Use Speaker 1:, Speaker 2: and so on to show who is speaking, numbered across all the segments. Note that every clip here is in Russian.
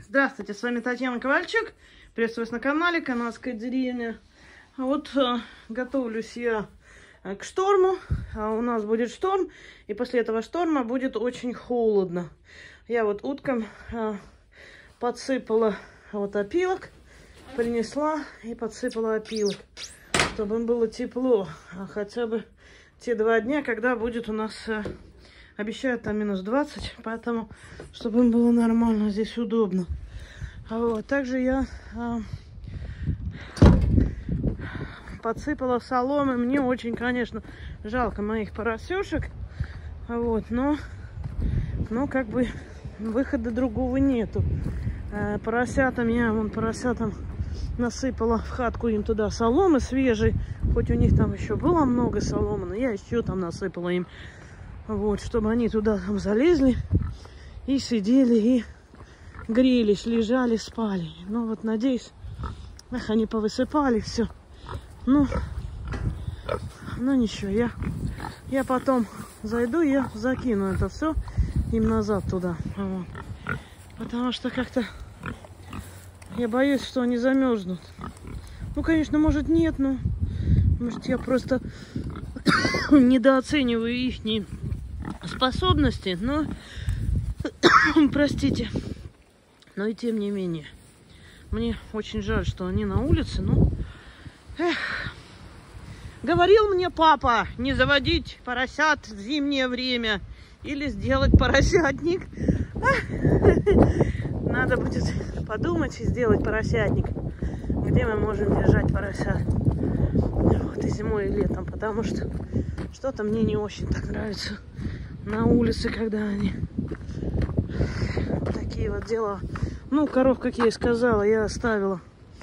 Speaker 1: Здравствуйте, с вами Татьяна Ковальчук. Приветствую вас на канале Канадская деревня. Вот готовлюсь я к шторму. У нас будет шторм, и после этого шторма будет очень холодно. Я вот уткам подсыпала вот опилок, принесла и подсыпала опилок, чтобы им было тепло. Хотя бы те 2 дня, когда будет у нас... Обещают там минус 20, поэтому, чтобы им было нормально, здесь удобно. Вот. Также я подсыпала соломы. Мне очень, конечно, жалко моих поросешек. Вот, но как бы выхода другого нету. Поросятам насыпала в хатку им туда соломы свежей. Хоть у них там еще было много соломы, но я еще там насыпала им. Вот, чтобы они туда там залезли и сидели, и грелись, лежали, спали. Ну вот, надеюсь, они повысыпали все. Ну ничего, я потом зайду, я закину это все им назад туда. Вот. Потому что как-то я боюсь, что они замерзнут. Ну, конечно, может нет, но может я просто недооцениваю их способности, но простите, но и тем не менее мне очень жаль, что они на улице. Ну, говорил мне папа не заводить поросят в зимнее время или сделать поросятник. Надо будет подумать и сделать поросятник, где мы можем держать поросят вот и зимой, и летом, потому что что-то мне не очень так нравится на улице, когда они такие вот дела. Ну, коров, как я и сказала, я оставила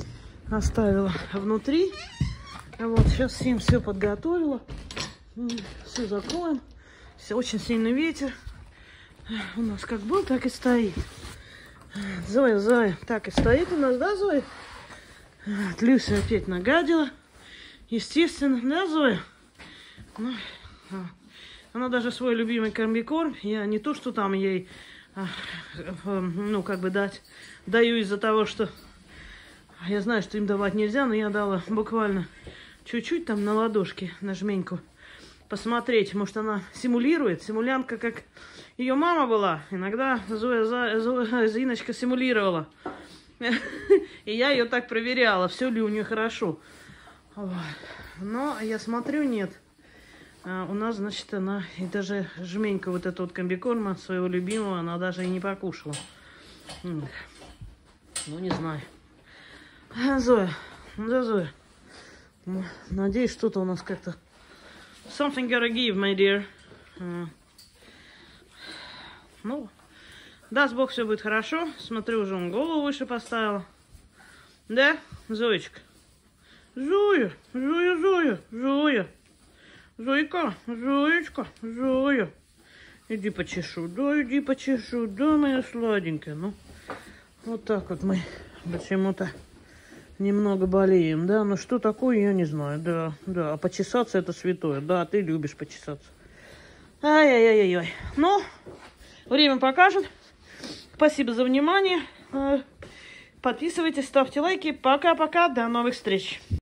Speaker 1: внутри. Вот, сейчас им все подготовила. Все закроем. Все, очень сильный ветер. У нас как был, так и стоит. Зоя, так и стоит у нас, да, Зоя? Люся опять нагадила. Естественно, да, Зоя? Ну, она даже свой любимый комбикорм, я не то, что там ей, ну, как бы даю из-за того, что я знаю, что им давать нельзя, но я дала буквально чуть-чуть там на ладошке, на жменьку, посмотреть, может, она симулирует, симулянтка, как ее мама была, иногда Зиночка симулировала, и я ее так проверяла, все ли у нее хорошо, но я смотрю, нет. У нас, значит, она и даже жменька вот этого вот комбикорма своего любимого, она даже и не покушала. Ну, не знаю. Зоя, да, Зоя. Надеюсь, что-то у нас как-то... Something gotta give, my dear. Ну, даст Бог, все будет хорошо. Смотрю, уже он голову выше поставила. Да, Зоечка? Зоя. Зойка, Зоечка, Зоя. Иди почешу, да, моя сладенькая. Ну, вот так вот мы почему-то немного болеем, да. Ну, что такое, я не знаю, да. А почесаться это святое, да, ты любишь почесаться. Ай-яй-яй-яй. Ну, время покажет. Спасибо за внимание. Подписывайтесь, ставьте лайки. Пока-пока, до новых встреч.